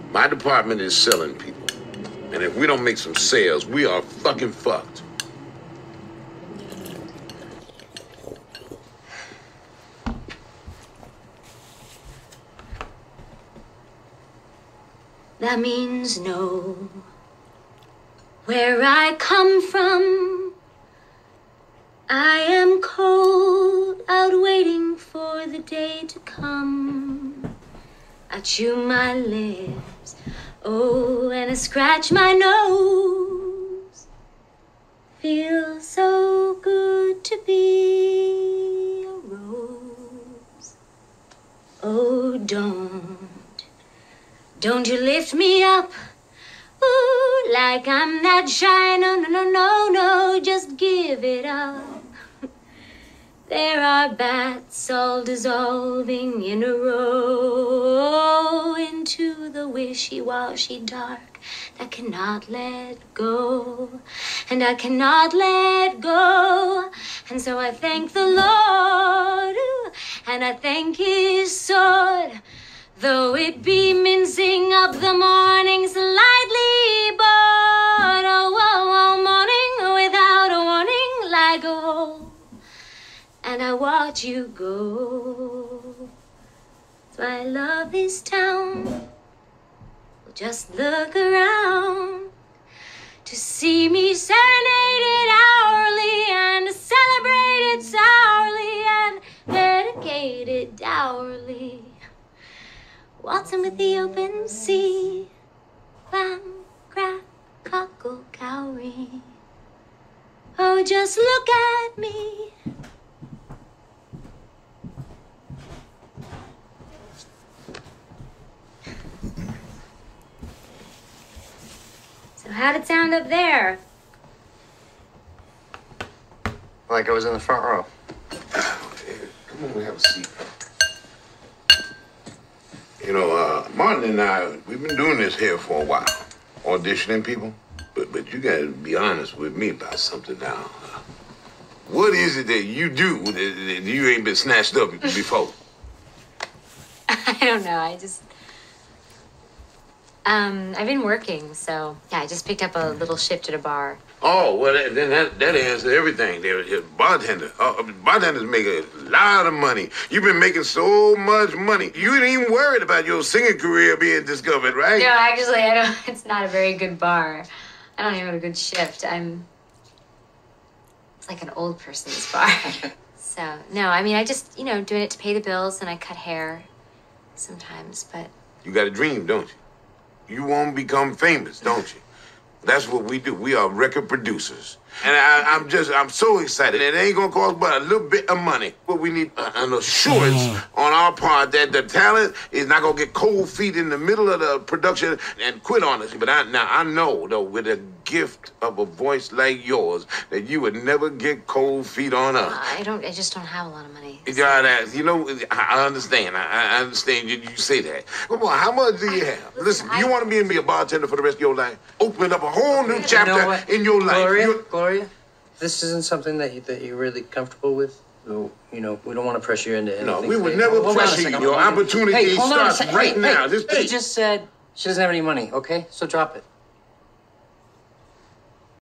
My department is selling people. And if we don't make some sales, we are fucking fucked. That means no. Where I come from, I am cold, out waiting for the day to come. I chew my lips, oh, and I scratch my nose. Feels so good to be a rose. Oh, don't you lift me up, ooh, like I'm that shy. No, no, no, no, no, just give it up. There are bats all dissolving in a row into the wishy-washy dark that cannot let go, and I cannot let go. And so I thank the Lord, ooh, and I thank his sword, though it be mincing up the morning slightly, but oh, morning without a warning, like a hole. And I watch you go. So I love this town. Well, just look around to see me serenaded hourly and celebrated sourly and dedicated dourly. Waltzing with the open sea, clam, crab, cockle, cowrie. Oh, just look at me. So how'd it sound up there? Like I was in the front row. Come on, have a seat. You know, Martin and I, we've been doing this here for a while, auditioning people. But you gotta be honest with me about something now. What is it that you do that you ain't been snatched up before? I don't know, I've been working, so yeah, I just picked up a little shift at a bar. Oh, well, then that answers everything. Bartenders make a lot of money. You've been making so much money. You ain't even worried about your singing career being discovered, right? No, actually, I don't. It's not a very good bar. I don't even have a good shift. It's like an old person's bar. So, no, I mean, I just, doing it to pay the bills, and I cut hair sometimes, but... You got a dream, don't you? You want to become famous, don't you? That's what we do. We are record producers. And I'm so excited. It ain't gonna cost but a little bit of money. But we need an assurance on our part that the talent is not gonna get cold feet in the middle of the production and quit on us. But I know, though, with a gift of a voice like yours, that you would never get cold feet on us. I just don't have a lot of money. So. I understand. I understand you say that. Come on, how much do you have? Listen, you want to be a bartender for the rest of your life? Open up a whole new chapter in your life. Gloria, this isn't something that you're really comfortable with. So, we don't want to pressure you into anything. No, we would never pressure you. Your opportunity starts right now. She just said she doesn't have any money, okay? So drop it.